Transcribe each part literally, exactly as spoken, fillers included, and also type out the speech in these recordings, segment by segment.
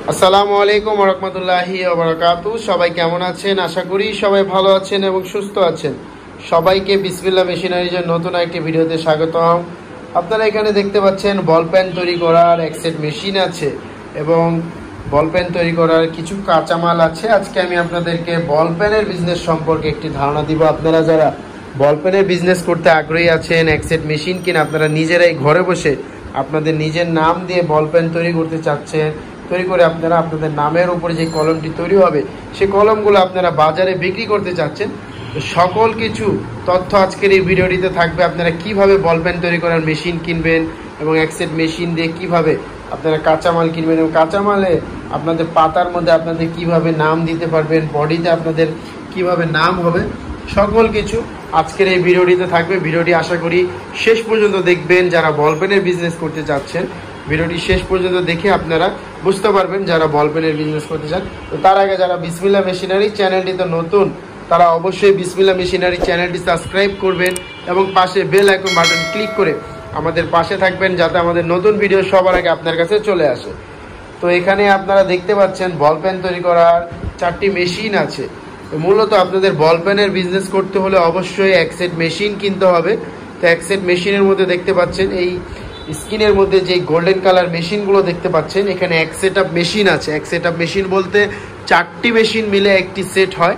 আসসালামু আলাইকুম ওয়া রাহমাতুল্লাহি ওয়া বারাকাতুহু। সবাই কেমন আছেন? আশা করি সবাই ভালো আছেন এবং সুস্থ আছেন। সবাইকে বিসমিল্লাহ মেশিনারিজের নতুন একটি ভিডিওতে স্বাগতম। আপনারা এখানে দেখতে পাচ্ছেন বল পেন তৈরি করার এক সেট মেশিন আছে এবং বল পেন তৈরি করার কিছু কাঁচামাল আছে। আজকে আমি আপনাদেরকে বল পেনের বিজনেস সম্পর্কে একটি ধারণা দিব। আপনারা যারা বল পেনের বিজনেস করতে আগ্রহী আছেন, এক সেট মেশিন কিনে আপনারা নিজেরাই ঘরে বসে আপনাদের নিজের নাম দিয়ে বল পেন তৈরি করতে চাচ্ছেন, তৈরি করে আপনারা আপনাদের নামের উপরে যে কলমটি তৈরি হবে সেই কলমগুলো আপনারা বাজারে বিক্রি করতে চাচ্ছেন, সকল কিছু তথ্য আজকের এই ভিডিওটিতে থাকবে। আপনারা কিভাবে বল পেন তৈরি করার মেশিন কিনবেন এবং এক সেট মেশিন দিয়ে কিভাবে আপনারা কাঁচামাল কিনবেন এবং কাঁচামালে আপনাদের পাতার মধ্যে আপনাদের কিভাবে নাম দিতে পারবেন, বডিতে আপনাদের কিভাবে নাম হবে, সকল কিছু আজকের এই ভিডিওটিতে থাকবে। ভিডিওটি আশা করি শেষ পর্যন্ত দেখবেন। যারা বল পেনের বিজনেস করতে চাচ্ছেন ভিডিওটি শেষ পর্যন্ত দেখে আপনারা বুঝতে পারবেন যারা বল পেনের বিজনেস করতে চান। তো তার আগে যারা বিসমিল্লাহ মেশিনারি চ্যানেলটি তো নতুন, তারা অবশ্যই বিসমিল্লাহ মেশিনারি চ্যানেলটি সাবস্ক্রাইব করবেন এবং পাশে বেল আইকন বাটন ক্লিক করে আমাদের পাশে থাকবেন যাতে আমাদের নতুন ভিডিও সবার আগে আপনার কাছে চলে আসে। তো এখানে আপনারা দেখতে পাচ্ছেন বল পেন তৈরি করার চারটি মেশিন আছে। মূলত আপনাদের বল পেনের বিজনেস করতে হলে অবশ্যই এক সেট মেশিন কিনতে হবে। তো এক সেট মেশিনের মধ্যে দেখতে পাচ্ছেন এই স্ক্রিনের মধ্যে যে গোল্ডেন কালার মেশিনগুলো দেখতে পাচ্ছেন, এখানে এক সেট আপ মেশিন আছে। এক সেট আপ মেশিন বলতে চারটি মেশিন মিলে একটি সেট হয়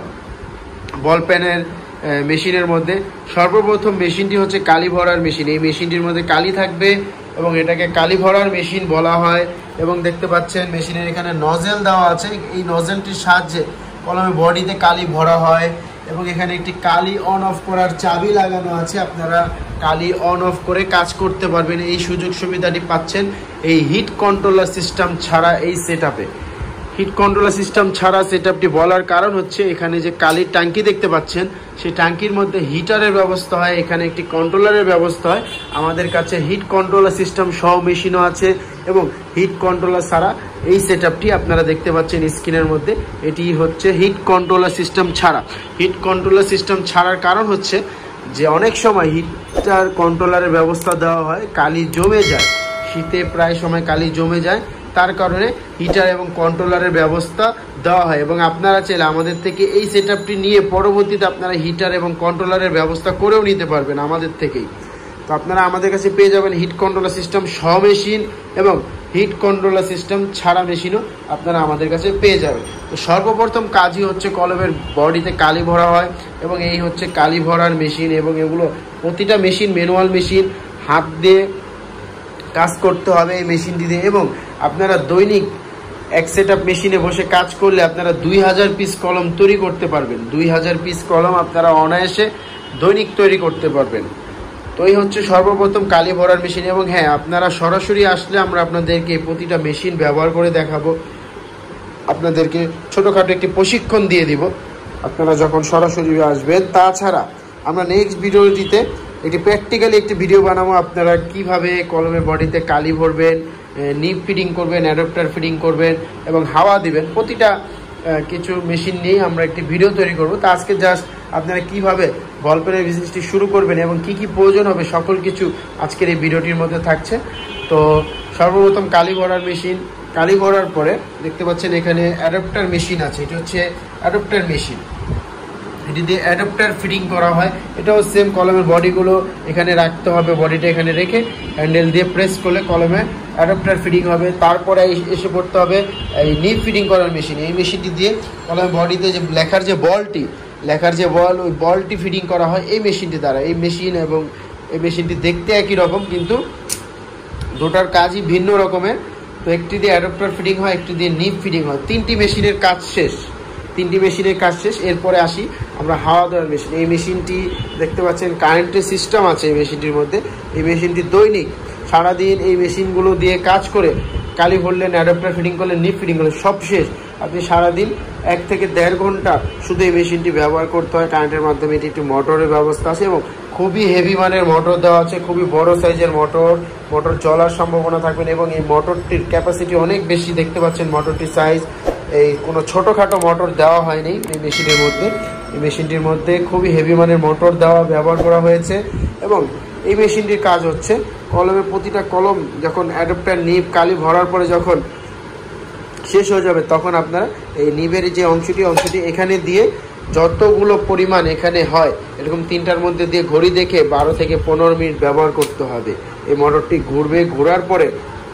বল পেনের মেশিনের মধ্যে। সর্বপ্রথম মেশিনটি হচ্ছে কালি ভরার মেশিন। এই মেশিনটির মধ্যে কালি থাকবে এবং এটাকে কালি ভরার মেশিন বলা হয়। এবং দেখতে পাচ্ছেন মেশিনের এখানে নজেল দেওয়া আছে। এই নজেলটির সাহায্যে কলমের বডিতে কালি ভরা হয় এবং এখানে একটি কালি অন অফ করার চাবি লাগানো আছে। আপনারা কালি অন অফ করে কাজ করতে পারবেন। এই সুযোগ সুবিধাটি পাচ্ছেন এই হিট কন্ট্রোলার সিস্টেম ছাড়া এই সেট আপে। হিট কন্ট্রোলার সিস্টেম ছাড়া সেট আপটি বলার কারণ হচ্ছে এখানে যে কালির ট্যাঙ্কি দেখতে পাচ্ছেন সেই ট্যাঙ্কির মধ্যে হিটারের ব্যবস্থা হয়, এখানে একটি কন্ট্রোলারের ব্যবস্থা হয়। আমাদের কাছে হিট কন্ট্রোলার সিস্টেম সহ মেশিনও আছে এবং হিট কন্ট্রোলার ছাড়া এই সেট আপটি আপনারা দেখতে পাচ্ছেন স্ক্রিনের মধ্যে, এটি হচ্ছে হিট কন্ট্রোলার সিস্টেম ছাড়া। হিট কন্ট্রোলার সিস্টেম ছাড়ার কারণ হচ্ছে যে অনেক সময় হিটার কন্ট্রোলারের ব্যবস্থা দেওয়া হয়, কালি জমে যায়, শীতে প্রায় সময় কালি জমে যায়, তার কারণে হিটার এবং কন্ট্রোলারের ব্যবস্থা দেওয়া হয়। এবং আপনারা চাইলে আমাদের থেকে এই সেট আপটি নিয়ে পরবর্তীতে আপনারা হিটার এবং কন্ট্রোলারের ব্যবস্থা করেও নিতে পারবেন আমাদের থেকেই। তো আপনারা আমাদের কাছে পেয়ে যাবেন হিট কন্ট্রোলার সিস্টেম সহ মেশিন এবং হিট কন্ট্রোলার সিস্টেম ছাড়া মেশিনও আপনারা আমাদের কাছে পেয়ে যাবেন। তো সর্বপ্রথম কাজই হচ্ছে কলমের বডিতে কালি ভরা হয় এবং এই হচ্ছে কালি ভরার মেশিন। এবং এগুলো প্রতিটা মেশিন ম্যানুয়াল মেশিন, হাত দিয়ে কাজ করতে হবে এই মেশিনটি দিয়ে। এবং আপনারা দৈনিক এক সেট আপ মেশিনে বসে কাজ করলে আপনারা দুই হাজার পিস কলম তৈরি করতে পারবেন। দুই হাজার পিস কলম আপনারা অনায়াসে দৈনিক তৈরি করতে পারবেন। তো এই হচ্ছে সর্বপ্রথম কালি ভরার মেশিন। এবং হ্যাঁ, আপনারা সরাসরি আসলে আমরা আপনাদেরকে প্রতিটা মেশিন ব্যবহার করে দেখাবো, আপনাদেরকে ছোটোখাটো একটি প্রশিক্ষণ দিয়ে দিব আপনারা যখন সরাসরি আসবেন। তাছাড়া আমরা নেক্সট ভিডিওটিতে একটি প্র্যাকটিক্যালি একটি ভিডিও বানাবো আপনারা কিভাবে কলমের বডিতে কালি ভরবেন, নিপ ফিটিং করবেন, অ্যাডাপ্টার ফিটিং করবেন এবং হাওয়া দিবেন। প্রতিটা কিছু মেশিন নিয়ে আমরা একটি ভিডিও তৈরি করব। তো আজকে জাস্ট আপনারা কিভাবে বল পেনের বিজনেসটি শুরু করবেন এবং কি কি প্রয়োজন হবে সকল কিছু আজকের এই ভিডিওটির মধ্যে থাকছে। তো সর্বপ্রথম কালি ভরার মেশিন, কালি ভরার পরে দেখতে পাচ্ছেন এখানে অ্যাডাপ্টার মেশিন আছে। এটি হচ্ছে অ্যাডাপ্টার মেশিন, এটি দিয়ে অ্যাডাপ্টার ফিটিং করা হয়। এটাও সেম কলমের বডিগুলো এখানে রাখতে হবে, বডিটা এখানে রেখে হ্যান্ডেল দিয়ে প্রেস করলে কলমে অ্যাডাপ্টার ফিটিং হবে। তারপরে এসে পড়তে হবে এই নিপ ফিটিং করার মেশিন। এই মেশিনটি দিয়ে কলমের বডিতে যে লেখার যে বলটি লেখার যে বল ওই বলটি ফিটিং করা হয় এই মেশিনটি দ্বারা। এই মেশিন এবং এই মেশিনটি দেখতে একই রকম কিন্তু দুটার কাজই ভিন্ন রকমের। তো একটি দিয়ে অ্যাডাপ্টার ফিটিং হয়, একটি দিয়ে নিপ ফিটিং হয়। তিনটি মেশিনের কাজ শেষ, তিনটি মেশিনের কাজ শেষ। এরপরে আসি আমরা হাওয়া দেওয়ার মেশিন। এই মেশিনটি দেখতে পাচ্ছেন কারেন্টের সিস্টেম আছে এই মেশিনটির মধ্যে। এই মেশিনটি দৈনিক সারাদিন এই মেশিনগুলো দিয়ে কাজ করে কালি ভরলেন, অ্যাডাপ্টার ফিটিং করলেন, নিপ ফিটিং করলেন, সব শেষ। আপনি সারাদিন এক থেকে দেড় ঘন্টা শুধু এই মেশিনটি ব্যবহার করতে হয়। কারেন্টের মাধ্যমে এটি একটি মোটরের ব্যবস্থা আছে এবং খুবই হেভি মানের মোটর দেওয়া আছে, খুবই বড় সাইজের মোটর। মোটর চলার সম্ভাবনা থাকবেন এবং এই মোটরটির ক্যাপাসিটি অনেক বেশি। দেখতে পাচ্ছেন মোটরটির সাইজ, এই কোনো ছোটোখাটো মোটর দেওয়া হয়নি এই মেশিনের মধ্যে। এই মেশিনটির মধ্যে খুবই হেভি মানের মোটর দেওয়া ব্যবহার করা হয়েছে। এবং এই মেশিনটির কাজ হচ্ছে কলমের প্রতিটা কলম যখন অ্যাডাপ্টার নিপ কালি ভরার পরে যখন শেষ হয়ে যাবে তখন আপনারা এই নিবের যে অংশটি অংশটি এখানে দিয়ে যতগুলো পরিমাণ এখানে হয় এরকম তিনটার মধ্যে দিয়ে ঘড়ি দেখে বারো থেকে পনেরো মিনিট ব্যবহার করতে হবে। এই মোটরটি ঘুরবে, ঘোরার পরে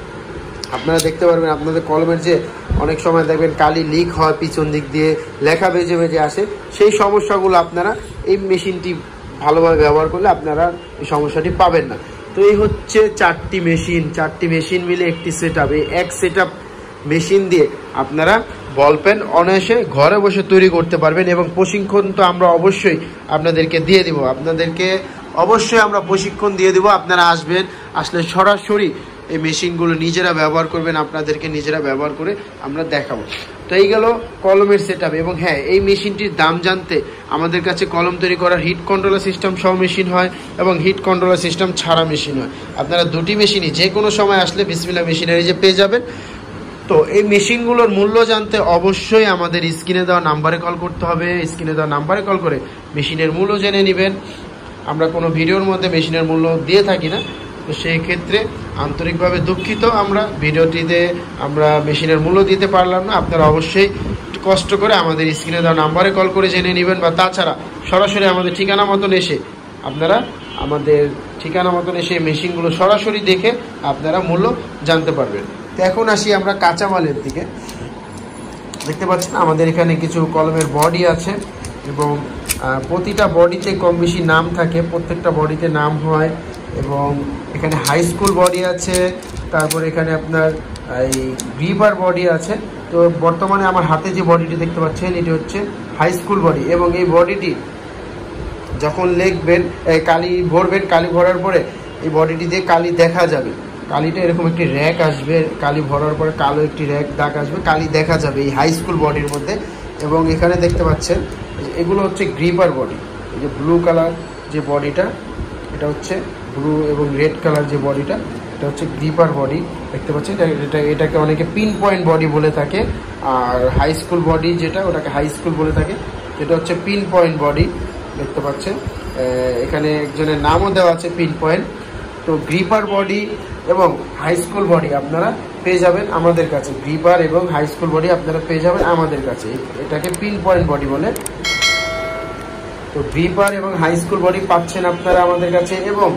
আপনারা দেখতে পারবেন আপনাদের কলমের যে অনেক সময় দেখবেন কালি লিক হয়, পিছন দিক দিয়ে লেখা বেজে বেজে আসে, সেই সমস্যাগুলো আপনারা এই মেশিনটি ভালোভাবে ব্যবহার করলে আপনারা এই সমস্যাটি পাবেন না। তো এই হচ্ছে চারটি মেশিন, চারটি মেশিন মিলে একটি সেট আপ। এই এক সেট আপ মেশিন দিয়ে আপনারা বল পেন অনায়াসে ঘরে বসে তৈরি করতে পারবেন এবং প্রশিক্ষণ তো আমরা অবশ্যই আপনাদেরকে দিয়ে দিব, আপনাদেরকে অবশ্যই আমরা প্রশিক্ষণ দিয়ে দিব। আপনারা আসবেন, আসলে সরাসরি এই মেশিনগুলো নিজেরা ব্যবহার করবেন, আপনাদেরকে নিজেরা ব্যবহার করে আমরা দেখাবো। তো এই গেল কলমের সেট আপ। এবং হ্যাঁ, এই মেশিনটির দাম জানতে আমাদের কাছে কলম তৈরি করার হিট কন্ট্রোলার সিস্টেম সহ মেশিন হয় এবং হিট কন্ট্রোলার সিস্টেম ছাড়া মেশিন হয়। আপনারা দুটি মেশিনই যে কোনো সময় আসলে বিসমিল্লাহ মেশিনারিজে পেয়ে যাবেন। তো এই মেশিনগুলোর মূল্য জানতে অবশ্যই আমাদের স্ক্রিনে দেওয়া নাম্বারে কল করতে হবে। স্ক্রিনে দেওয়া নাম্বারে কল করে মেশিনের মূল্য জেনে নেবেন। আমরা কোনো ভিডিওর মধ্যে মেশিনের মূল্য দিয়ে থাকি না, তো সেই ক্ষেত্রে আন্তরিকভাবে দুঃখিত, আমরা ভিডিওটিতে আমরা মেশিনের মূল্য দিতে পারলাম না। আপনারা অবশ্যই কষ্ট করে আমাদের স্ক্রিনে দেওয়া নাম্বারে কল করে জেনে নেবেন, বা তাছাড়া সরাসরি আমাদের ঠিকানা মতন এসে আপনারা আমাদের ঠিকানা মতন এসে মেশিনগুলো সরাসরি দেখে আপনারা মূল্য জানতে পারবেন। তো এখন আসি আমরা কাঁচামালের দিকে। দেখতে পাচ্ছেন আমাদের এখানে কিছু কলমের বডি আছে এবং প্রতিটা বডিতে কম বেশি নাম থাকে, প্রত্যেকটা বডিতে নাম হয়। এবং এখানে হাই স্কুল বডি আছে, তারপর এখানে আপনার এই গ্রিপার বডি আছে। তো বর্তমানে আমার হাতে যে বডিটি দেখতে পাচ্ছেন এটি হচ্ছে হাই স্কুল বডি। এবং এই বডিটি যখন লিখবেন, কালি ভরবেন, কালি ভরার পরে এই বডিটি দিয়ে কালি দেখা যাবে, কালিটা এরকম একটি র্যাক আসবে, কালি ভরার পরে কালো একটি র্যাক দাগ আসবে, কালি দেখা যাবে এই হাই স্কুল বডির মধ্যে। এবং এখানে দেখতে পাচ্ছেন এগুলো হচ্ছে গ্রিপার বডি। এই যে ব্লু কালার যে বডিটা, এটা হচ্ছে ব্লু এবং রেড কালার যে বডিটা, এটা হচ্ছে গ্রিপার বডি। দেখতে পাচ্ছেন এটা এটাকে অনেকে পিন পয়েন্ট বডি বলে থাকে, আর হাই স্কুল বডি যেটা ওটাকে হাই স্কুল বলে থাকে, এটা হচ্ছে পিন পয়েন্ট বডি। দেখতে পাচ্ছেন এখানে একজনের নামও দেওয়া আছে পিন পয়েন্ট। তো গ্রিপার বডি এবং হাই স্কুল বডি আপনারা পেয়ে যাবেন আমাদের কাছে, গ্রিপার এবং হাই স্কুল বডি আপনারা পেয়ে যাবেন আমাদের কাছে, এটাকে পিন পয়েন্ট বডি বলে। তো গ্রিপার এবং হাই স্কুল বডি পাচ্ছেন আপনারা আমাদের কাছে। এবং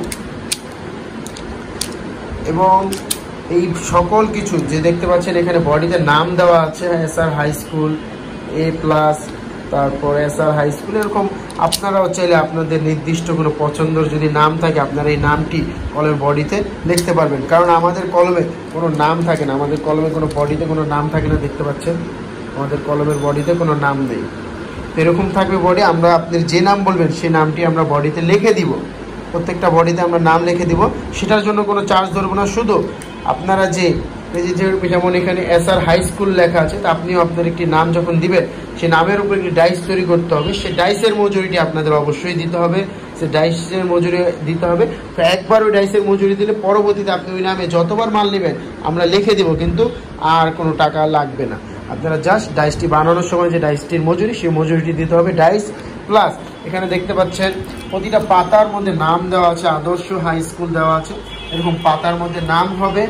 এবং এই সকল কিছু যে দেখতে পাচ্ছেন এখানে বডিতে নাম দেওয়া আছে, S R high school, A plus, তারপর এস আর হাই স্কুল, এরকম আপনারাও চাইলে আপনাদের নির্দিষ্ট কোনো পছন্দের যদি নাম থাকে আপনারা এই নামটি কলমের বডিতে লিখতে পারবেন। কারণ আমাদের কলমে কোনো নাম থাকে না, আমাদের কলমে কোনো বডিতে কোনো নাম থাকে না। দেখতে পাচ্ছেন আমাদের কলমের বডিতে কোনো নাম নেই। এরকম থাকবে বডি, আমরা আপনার যে নাম বলবেন সেই নামটি আমরা বডিতে লিখে দিব, প্রত্যেকটা বডিতে আমরা নাম লিখে দিব। সেটার জন্য কোনো চার্জ ধরবো না, শুধু আপনারা যে যেমন এখানে এস আর হাই স্কুল লেখা আছে, তা আপনিও আপনার একটি নাম যখন দিবেন সে নামের উপর একটি ডাইস তৈরি করতে হবে, সে ডাইসের মজুরিটি আপনাদের অবশ্যই দিতে হবে, সে ডাইসের মজুরি দিতে হবে। তো একবার ওই ডাইসের মজুরি দিলে পরবর্তীতে আপনি ওই নামে যতবার মাল নেবেন আমরা লিখে দিব, কিন্তু আর কোনো টাকা লাগবে না। আপনারা জাস্ট ডাইসটি বানানোর সময় যে ডাইসটির মজুরি সেই মজুরিটি দিতে হবে। ডাইস প্লাস এখানে দেখতে পাচ্ছেন প্রতিটা পাতার মধ্যে নাম দেওয়া আছে, আদর্শ হাই স্কুল দেওয়া আছে, এরকম পাতার মধ্যে নাম হবে,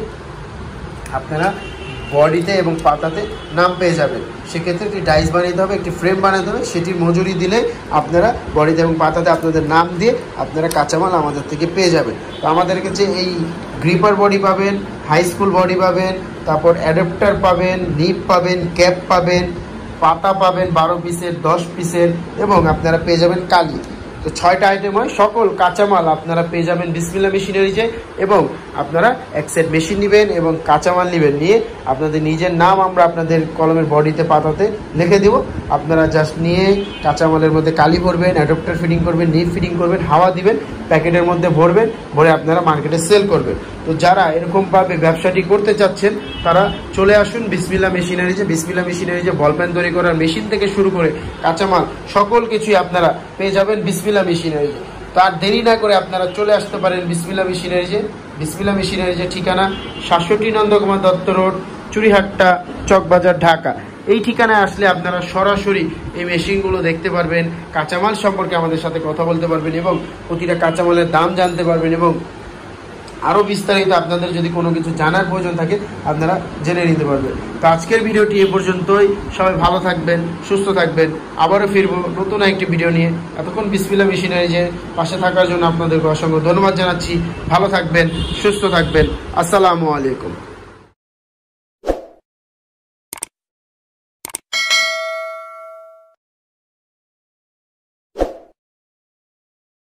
আপনারা বডিতে এবং পাতাতে নাম পেয়ে যাবেন। সেক্ষেত্রে একটি ডাইস বানাতে হবে, একটি ফ্রেম বানাতে হবে, সেটির মজুরি দিলে আপনারা বডিতে এবং পাতাতে আপনাদের নাম দিয়ে আপনারা কাঁচামাল আমাদের থেকে পেয়ে যাবেন। তো আমাদের কাছে এই গ্রিপার বডি পাবেন, হাই স্কুল বডি পাবেন, তারপর অ্যাডাপ্টার পাবেন, নিপ পাবেন, ক্যাপ পাবেন, পাতা পাবেন বারো পিসের, দশ পিসের, এবং আপনারা পেয়ে যাবেন কালি। তো ছয়টা আইটেম হয়, সকল কাঁচামাল আপনারা পেয়ে যাবেন বিসমিল্লাহ মেশিনারিজে। এবং আপনারা এক সেট মেশিন নেবেন এবং কাঁচামাল নেবেন, নিয়ে আপনাদের নিজের নাম আমরা আপনাদের কলমের বডিতে পাতাতে লিখে দেব। আপনারা জাস্ট নিয়ে কাঁচামালের মধ্যে কালি ভরবেন, অ্যাডাপ্টার ফিটিং করবেন, নিপ ফিটিং করবেন, হাওয়া দিবেন, প্যাকেটের মধ্যে ভরবেন, ভরে আপনারা মার্কেটে সেল করবেন। তো যারা এরকমভাবে ব্যবসাটি করতে চাচ্ছেন তারা চলে আসুন বিসমিল্লাহ মেশিনারিজে। বিসমিল্লাহ মেশিনারিজে বল পেন তৈরি করার মেশিন থেকে শুরু করে কাঁচামাল সকল কিছুই আপনারা পেয়ে যাবেন বিসমিল্লাহ মেশিনারিজে। তো আর দেরি না করে আপনারা চলে আসতে পারেন বিসমিল্লাহ মেশিনারিজে। বিসমিল্লাহ মেশিনারিজের ঠিকানা সাতষট্টি নন্দকুমার দত্ত রোড, চুরিহাট্টা, চকবাজার, ঢাকা। এই ঠিকানায় আসলে আপনারা সরাসরি এই মেশিনগুলো দেখতে পারবেন, কাঁচামাল সম্পর্কে আমাদের সাথে কথা বলতে পারবেন এবং প্রতিটা কাঁচামালের দাম জানতে পারবেন এবং আরও বিস্তারিত আপনাদের যদি কোনো কিছু জানার প্রয়োজন থাকে আপনারা জেনে নিতে পারবেন। তো আজকের ভিডিওটি এ পর্যন্তই। সবাই ভালো থাকবেন, সুস্থ থাকবেন। আবারও ফিরবো নতুন একটি ভিডিও নিয়ে। এতক্ষণ বিসমিল্লাহ মেশিনারিজের পাশে থাকার জন্য আপনাদেরকে অসংখ্য ধন্যবাদ জানাচ্ছি। ভালো থাকবেন, সুস্থ থাকবেন। আসসালামু আলাইকুম।